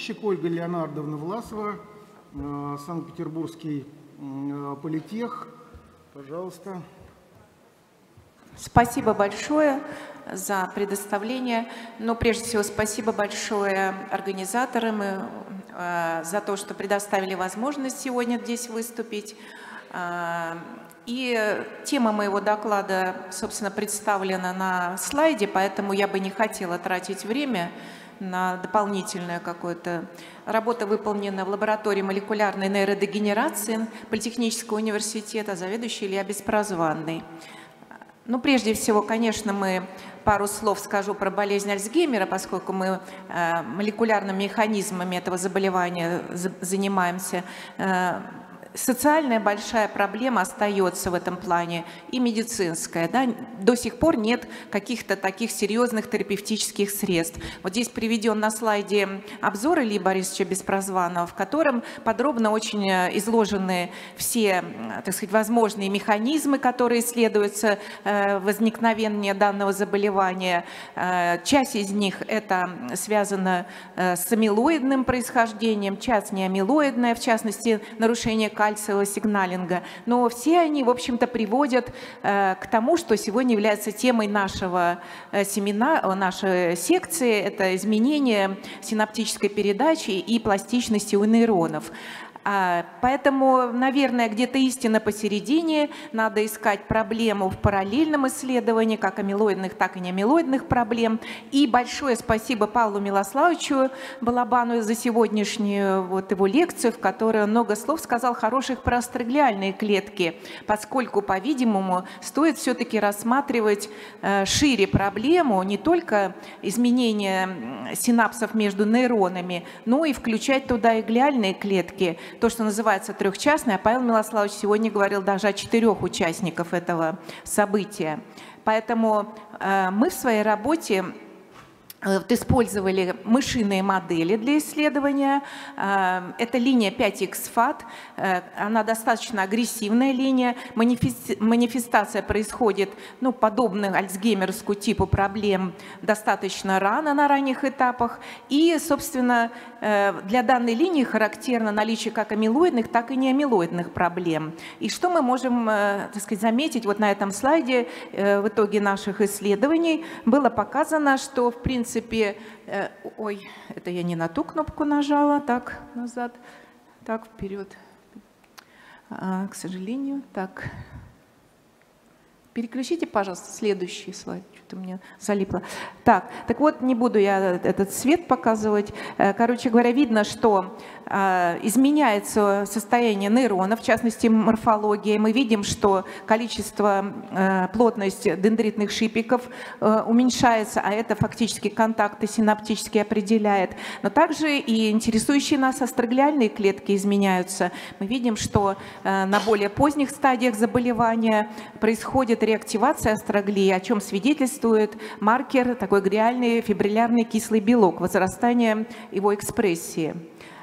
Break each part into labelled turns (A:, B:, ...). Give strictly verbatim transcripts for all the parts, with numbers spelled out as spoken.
A: Ольга Леонардовна Власова, Санкт-Петербургский политех. Пожалуйста.
B: Спасибо большое за предоставление. Но прежде всего спасибо большое организаторам и, э, за то, что предоставили возможность сегодня здесь выступить. Э, и тема моего доклада, собственно, представлена на слайде, поэтому я бы не хотела тратить время на дополнительную какую-то работу, выполненную в лаборатории молекулярной нейродегенерации Политехнического университета, заведующей Илья Беспрозванный. Ну, прежде всего, конечно, мы пару слов скажу про болезнь Альцгеймера, поскольку мы э, молекулярными механизмами этого заболевания за, занимаемся. Э, Социальная большая проблема остается в этом плане и медицинская. Да? До сих пор нет каких-то таких серьезных терапевтических средств. Вот здесь приведен на слайде обзор Ильи Борисовича Беспрозванного, в котором подробно очень изложены все, так сказать, возможные механизмы, которые исследуются возникновения данного заболевания. Часть из них это связано с амилоидным происхождением, часть не амилоидная, в частности, нарушение кальциевого сигналинга, но все они, в общем-то, приводят э, к тому, что сегодня является темой нашего э, семинара, нашей секции, это изменение синаптической передачи и пластичности у нейронов. Поэтому, наверное, где-то истина посередине. Надо искать проблему в параллельном исследовании, как амилоидных, так и неамилоидных проблем. И большое спасибо Павлу Милославовичу Балабану за сегодняшнюю вот его лекцию, в которой он много слов сказал хороших про астроглиальные клетки, поскольку, по-видимому, стоит все-таки рассматривать шире проблему, не только изменения синапсов между нейронами, но и включать туда и глиальные клетки, то, что называется трехчастной, а Павел Милославович сегодня говорил даже о четырех участниках этого события. Поэтому э, мы в своей работе Вот использовали мышиные модели для исследования. Это линия пять икс фат. Она достаточно агрессивная линия. Манифестация происходит, ну, подобно альцгеймерскому типу проблем достаточно рано, на ранних этапах. И, собственно, для данной линии характерно наличие как амилоидных, так и неамилоидных проблем. И что мы можем, так сказать, заметить вот на этом слайде в итоге наших исследований? Было показано, что, в принципе, В принципе, э, ой, это я не на ту кнопку нажала, так, назад, так, вперед, а, к сожалению, так. Переключите, пожалуйста, следующий слайд, что-то мне залипло. Так, так вот, не буду я этот цвет показывать. Короче говоря, видно, что э, изменяется состояние нейронов, в частности, морфология. Мы видим, что количество, э, плотность дендритных шипиков э, уменьшается, а это фактически контакты синаптически определяет. Но также и интересующие нас астроглиальные клетки изменяются. Мы видим, что э, на более поздних стадиях заболевания происходит реактивация астроглии, о чем свидетельствует маркер, такой глиальный фибриллярный кислый белок, возрастание его экспрессии.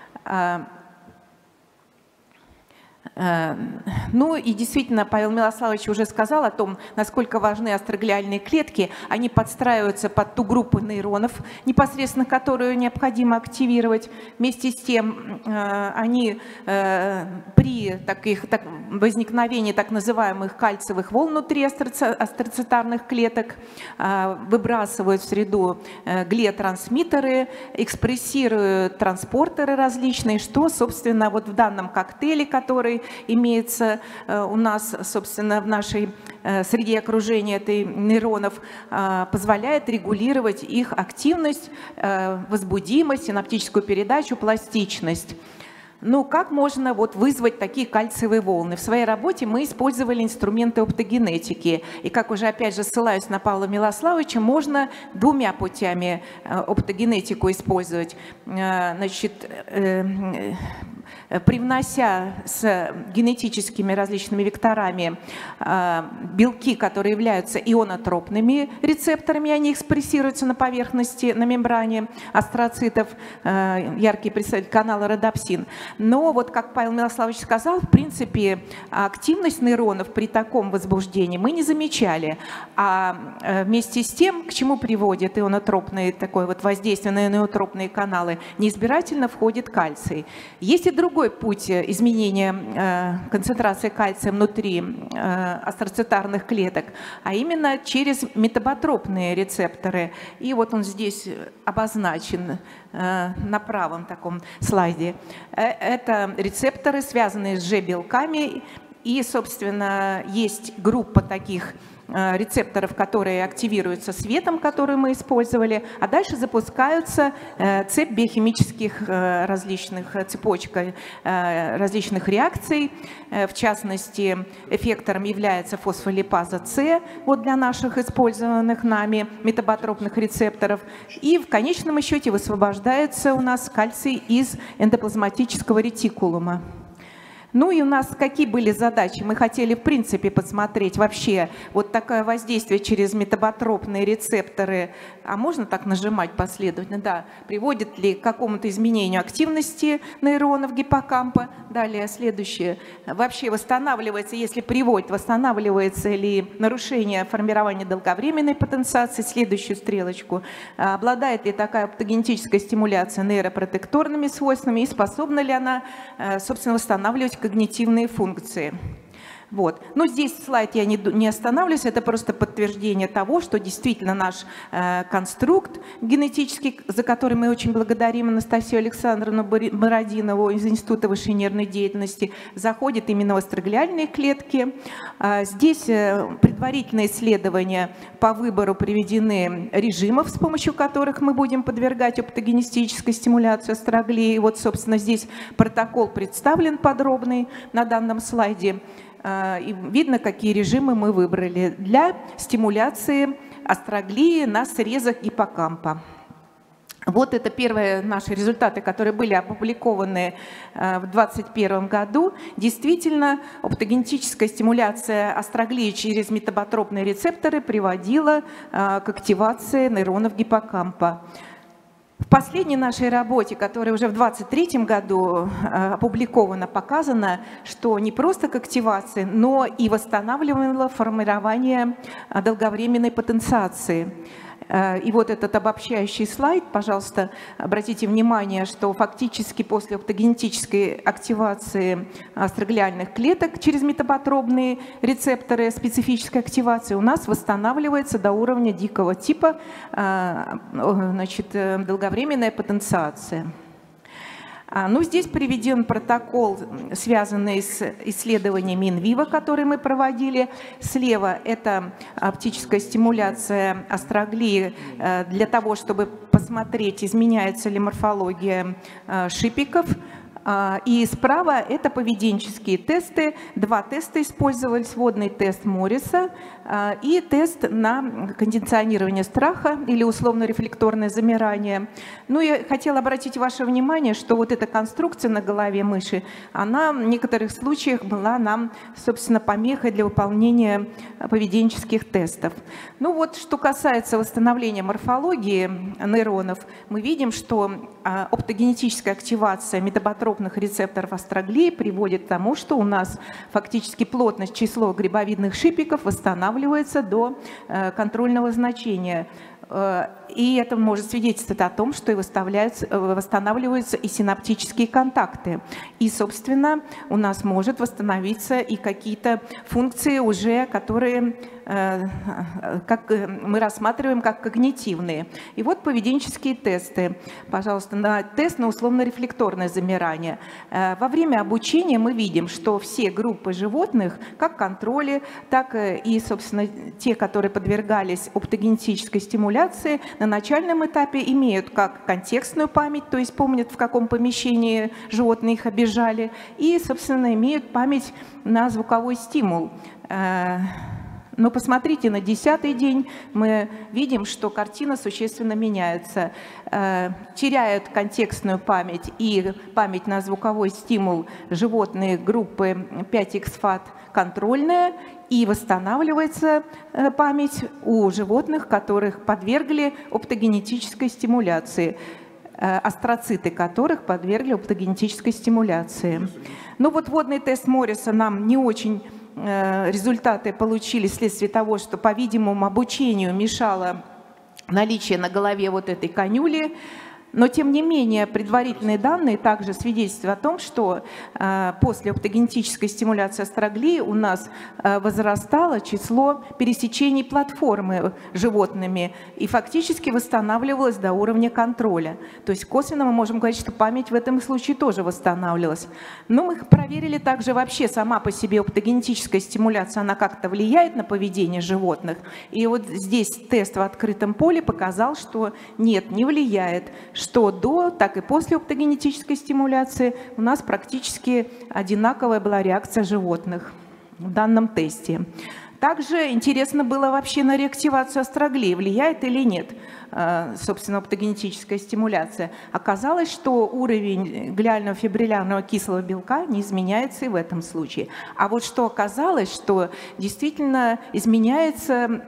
B: Ну и действительно, Павел Милославович уже сказал о том, насколько важны астроглиальные клетки. Они подстраиваются под ту группу нейронов, непосредственно которую необходимо активировать. Вместе с тем, они при таких, так, возникновении так называемых кальциевых волн внутри астроцитарных клеток выбрасывают в среду глиотрансмиттеры, экспрессируют транспортеры различные, что, собственно, вот в данном коктейле, который имеется у нас, собственно, в нашей среде окружения этой нейронов, позволяет регулировать их активность, возбудимость, синаптическую передачу, пластичность. Ну, как можно вот вызвать такие кальциевые волны? В своей работе мы использовали инструменты оптогенетики. И, как уже опять же ссылаюсь на Павла Милославовича, можно двумя путями оптогенетику использовать. Значит, привнося с генетическими различными векторами белки, которые являются ионотропными рецепторами, они экспрессируются на поверхности, на мембране астроцитов, яркий представитель канала родопсин. Но вот, как Павел Милославович сказал, в принципе, активность нейронов при таком возбуждении мы не замечали. А вместе с тем, к чему приводит ионотропные, такое вот воздействие на ионотропные каналы, неизбирательно входит кальций. Есть и другой путь изменения концентрации кальция внутри астроцитарных клеток, а именно через метаботропные рецепторы. И вот он здесь обозначен на правом таком слайде. Это рецепторы, связанные с G-белками, и, собственно, есть группа таких рецепторов, которые активируются светом, который мы использовали, а дальше запускаются цепь биохимических различных, цепочка различных реакций. В частности, эффектором является фосфолипаза С, вот для наших использованных нами метаботропных рецепторов. И в конечном счете высвобождается у нас кальций из эндоплазматического ретикулума. Ну и у нас какие были задачи? Мы хотели, в принципе, посмотреть вообще вот такое воздействие через метаботропные рецепторы. А можно так нажимать последовательно? Да. Приводит ли к какому-то изменению активности нейронов гиппокампа? Далее, следующее. Вообще восстанавливается, если приводит, восстанавливается ли нарушение формирования долговременной потенциации? Следующую стрелочку. Обладает ли такая оптогенетическая стимуляция нейропротекторными свойствами? И способна ли она, собственно, восстанавливать когнитивные функции? Вот. Но здесь слайд я не, не останавливаюсь, это просто подтверждение того, что действительно наш э, конструкт генетический, за который мы очень благодарим Анастасию Александровну Бородинову из Института высшей нервной деятельности, заходит именно в астроглиальные клетки. А здесь э, предварительные исследования по выбору приведены режимов, с помощью которых мы будем подвергать оптогенетической стимуляции астроглии. Вот, собственно, здесь протокол представлен подробный на данном слайде. И видно, какие режимы мы выбрали для стимуляции астроглии на срезах гиппокампа. Вот это первые наши результаты, которые были опубликованы в две тысячи двадцать первом году. Действительно, оптогенетическая стимуляция астроглии через метаботропные рецепторы приводила к активации нейронов гиппокампа. В последней нашей работе, которая уже в две тысячи двадцать третьем году опубликована, показано, что не просто к активации, но и восстанавливало формирование долговременной потенциации. И вот этот обобщающий слайд, пожалуйста, обратите внимание, что фактически после оптогенетической активации астроглиальных клеток через метаботропные рецепторы специфической активации у нас восстанавливается до уровня дикого типа, значит, долговременная потенциация. Ну, здесь приведен протокол, связанный с исследованиями инвиво, которые мы проводили. Слева это оптическая стимуляция астроглии для того, чтобы посмотреть, изменяется ли морфология шипиков. И справа это поведенческие тесты. Два теста использовались. Водный тест Морриса и тест на кондиционирование страха или условно-рефлекторное замирание. Ну, я хотела обратить ваше внимание, что вот эта конструкция на голове мыши, она в некоторых случаях была нам, собственно, помехой для выполнения поведенческих тестов. Ну вот, что касается восстановления морфологии нейронов, мы видим, что оптогенетическая активация метаботропных рецепторов астроглии приводит к тому, что у нас фактически плотность, число грибовидных шипиков восстанавливается до контрольного значения. И это может свидетельствовать о том, что и восстанавливаются и синаптические контакты. И, собственно, у нас может восстановиться и какие-то функции уже, которые как мы рассматриваем как когнитивные. И вот поведенческие тесты. Пожалуйста, на тест на условно-рефлекторное замирание. Во время обучения мы видим, что все группы животных, как контроли, так и, собственно, те, которые подвергались оптогенетической стимуляции, на начальном этапе имеют как контекстную память, то есть помнят, в каком помещении животные их обижали, и, собственно, имеют память на звуковой стимул. Но посмотрите, на десятый день мы видим, что картина существенно меняется. Теряют контекстную память и память на звуковой стимул животные группы пять икс фат контрольная, и восстанавливается память у животных, которых подвергли оптогенетической стимуляции, астроциты которых подвергли оптогенетической стимуляции. Ну вот водный тест Морриса нам не очень результаты получили вследствие того, что, по-видимому, обучению мешало наличие на голове вот этой канюли. Но, тем не менее, предварительные данные также свидетельствуют о том, что э, после оптогенетической стимуляции астроглии у нас э, возрастало число пересечений платформы животными и фактически восстанавливалось до уровня контроля. То есть косвенно мы можем говорить, что память в этом случае тоже восстанавливалась. Но мы проверили также вообще сама по себе оптогенетическая стимуляция, она как-то влияет на поведение животных. И вот здесь тест в открытом поле показал, что нет, не влияет, что до, так и после оптогенетической стимуляции у нас практически одинаковая была реакция животных в данном тесте. Также интересно было вообще на реактивацию астроглии, влияет или нет, собственно, оптогенетическая стимуляция. Оказалось, что уровень глиального фибриллярного кислого белка не изменяется и в этом случае. А вот что оказалось, что действительно изменяется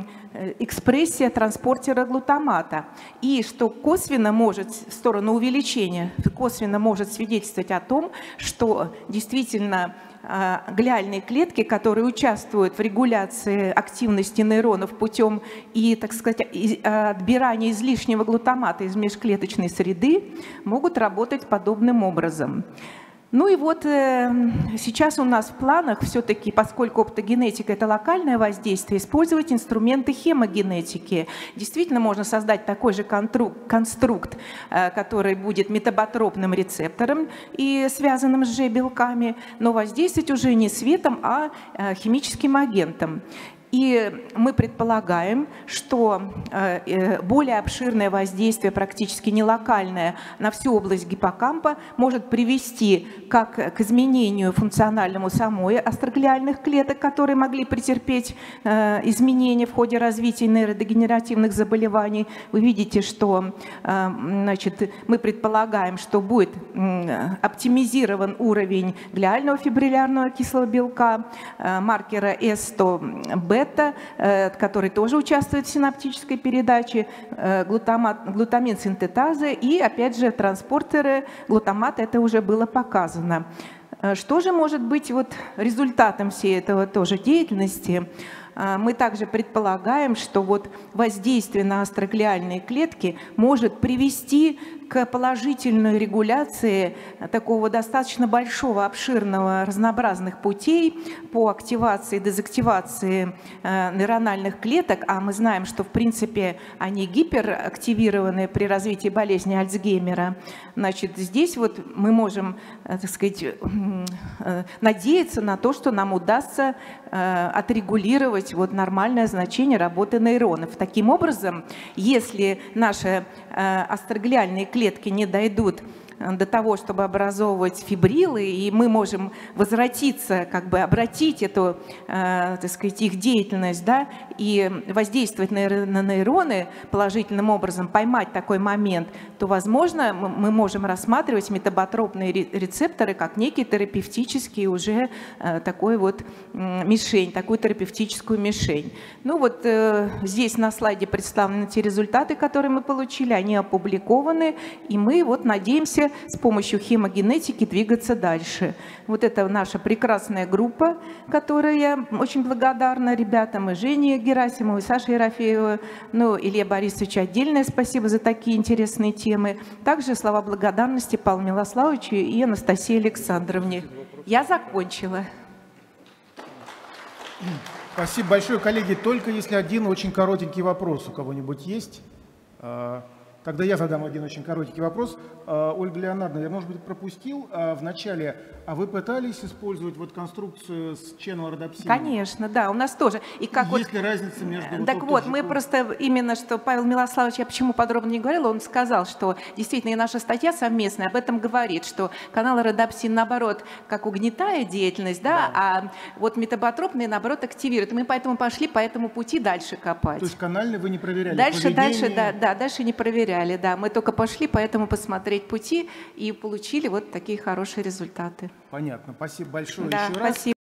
B: экспрессия транспортера глутамата, и что косвенно может, в сторону увеличения, косвенно может свидетельствовать о том, что действительно глиальные клетки, которые участвуют в регуляции активности нейронов путем и, так сказать, отбирания излишнего глутамата из межклеточной среды, могут работать подобным образом. Ну и вот э, сейчас у нас в планах все-таки, поскольку оптогенетика – это локальное воздействие, использовать инструменты хемогенетики. Действительно можно создать такой же конструкт, э, который будет метаботропным рецептором и связанным с G-белками, но воздействовать уже не светом, а э, химическим агентом. И мы предполагаем, что более обширное воздействие, практически не локальное, на всю область гиппокампа может привести как к изменению функциональному самой астроглиальных клеток, которые могли претерпеть изменения в ходе развития нейродегенеративных заболеваний. Вы видите, что значит, мы предполагаем, что будет оптимизирован уровень глиального фибриллярного кислого белка, маркера эс сто бэ, который тоже участвует в синаптической передаче, глутамат, глутамин синтетазы и, опять же, транспортеры глутамата, это уже было показано. Что же может быть вот результатом всей этого тоже деятельности? Мы также предполагаем, что вот воздействие на астроглиальные клетки может привести к положительной регуляции такого достаточно большого, обширного, разнообразных путей по активации и дезактивации нейрональных клеток, а мы знаем, что в принципе они гиперактивированы при развитии болезни Альцгеймера. Значит, здесь вот мы можем, так сказать, надеяться на то, что нам удастся отрегулировать вот нормальное значение работы нейронов. Таким образом, если наши астроглиальные клетки не дойдут до того, чтобы образовывать фибрилы, и мы можем возвратиться, как бы обратить эту, э, так сказать, их деятельность, да, и воздействовать на, на нейроны положительным образом, поймать такой момент, то, возможно, мы можем рассматривать метаботропные рецепторы как некий терапевтический уже э, такой вот э, мишень, такую терапевтическую мишень. Ну вот э, здесь на слайде представлены те результаты, которые мы получили, они опубликованы, и мы вот надеемся с помощью хемогенетики двигаться дальше. Вот это наша прекрасная группа, которой я очень благодарна ребятам, и Жене Герасимову, и Саше Ерофееву, ну, Илье Борисовичу отдельное спасибо за такие интересные темы. Также слова благодарности Павлу Милославовичу и Анастасии Александровне. Я закончила.
A: Спасибо большое, коллеги. Только если один очень коротенький вопрос у кого-нибудь есть. Тогда я задам один очень коротенький вопрос. А, Ольга Леонардовна, я, может быть, пропустил а, в начале, а вы пытались использовать вот конструкцию с Channel Rhodopsin?
B: Конечно, да, у нас тоже. И как
A: Есть
B: вот,
A: ли разница между...
B: так вот, мы просто именно, что Павел Милославович, я почему подробно не говорила, он сказал, что действительно и наша статья совместная об этом говорит, что канал Rhodopsin, наоборот, как угнетает деятельность, да, да. а вот метаботропные, наоборот, активируют. Мы поэтому пошли по этому пути дальше копать.
A: То есть канальный вы не проверяли?
B: Дальше,
A: поведение...
B: дальше, да, да, дальше не проверяли, да. Мы только пошли поэтому посмотреть пути и получили вот такие хорошие результаты.
A: Понятно. Спасибо большое
B: Да,
A: еще раз.
B: спасибо.